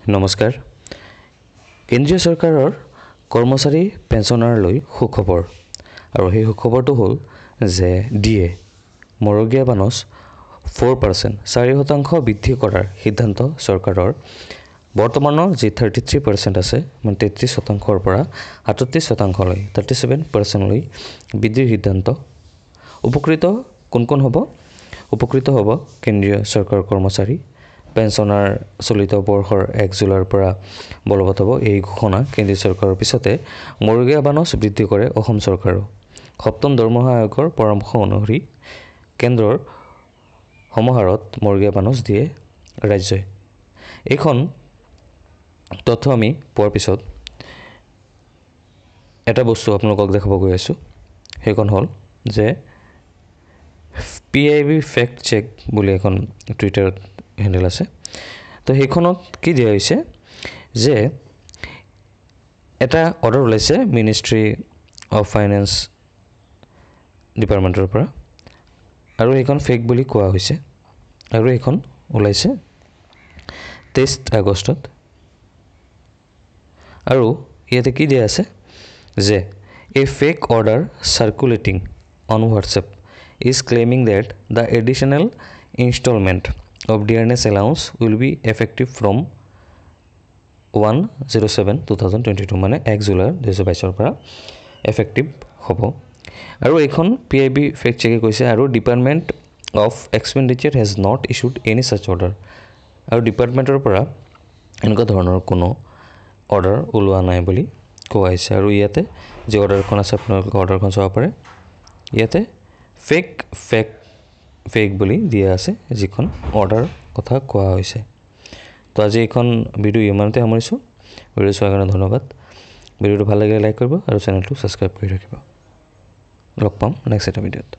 নমস্কাৰ কেন্দ্ৰীয় চৰকাৰৰ কৰ্মচাৰী পেঞ্চনাৰলৈ সুখবৰ আৰু সেই সুখবৰটো হ'ল যে ডিএ মৰগীয়া বানচ 4% 4% বৃদ্ধি কৰাৰ সিদ্ধান্ত চৰকাৰৰ বৰ্তমানৰ যি 33% আছে মানে 33%ৰ পৰা 38%লৈ 37%লৈ বৃদ্ধিৰ সিদ্ধান্ত উপকৃত কোন হ'ব উপকৃত হ'ব কেন্দ্ৰীয় চৰকাৰৰ কৰ্মচাৰী পেঞ্চনাৰ চলিত বৰ্ষৰ 1 জুলাইৰ পৰা বলবৎ হ'ব এই ঘোষণা কেন্দ্ৰীয় চৰকাৰৰ পিছতে মৰগীয়া বানচ বৃদ্ধি কৰে অসম চৰকাৰো সপ্তম দৰমহা আয়োগৰ পৰামৰ্শ অনুসৰি কেন্দ্ৰৰ সমাহাৰত মৰগীয়া বানচ দিয়ে ৰাজ্যই এখন তথ্য আমি পোৱাৰ পিছত এটা বস্তু আপোনালোকক দেখাব গৈ আছো সেইখন হ'ল যে PIB ফেক্ট চেক বুলি এখন টুইটাৰত হেন্ডেল আছে তো সেইখনত কি দিয়া হৈছে যে এটা অৰ্ডাৰ ওলাইছে মিনিষ্ট্ৰি অফ ফাইনেন্স ডিপাৰ্টমেণ্টৰ পৰা আৰু এইখন ফেক বুলি কোৱা হৈছে আৰু এইখন ওলাইছে 23 আগষ্টত আৰু ইয়াতে কি দিয়া আছে যে a fake order circulating on WhatsApp is claiming that the additional installment of dearness allowance will be effective from 1/07/2022 মানে 1 জুলাই 2022 পৰা effective হ'ব আৰু এখন PIB ফেক্ট চেকে কৈছে আৰু department of expenditure has not issued any such order আৰু ডিপাৰ্টমেণ্টৰ পৰা এনেকুৱা ধৰণৰ কোনো অৰ্ডাৰ ওলোৱা নাই বুলি কোৱা হৈছে আৰু ইয়াতে যে অৰ্ডাৰখন আছে আপোনালোকে অৰ্ডাৰখন চাব পাৰে ইয়াতে ফেক বুলি দিয়া আছে যিখন অৰ্ডাৰ কথা কোৱা হৈছে তো আজি এইখন ভিডিঅ' ইমানতে সামৰিছোঁ ভিডিঅ' চোৱাৰ কাৰণে ধন্যবাদ ভিডিঅ'টো ভাল লাগিলে লাইক কৰিব আৰু চেনেলটো ছাবস্ক্ৰাইব কৰি ৰাখিব লগ পাম নেক্সট এটা ভিডিঅ'ত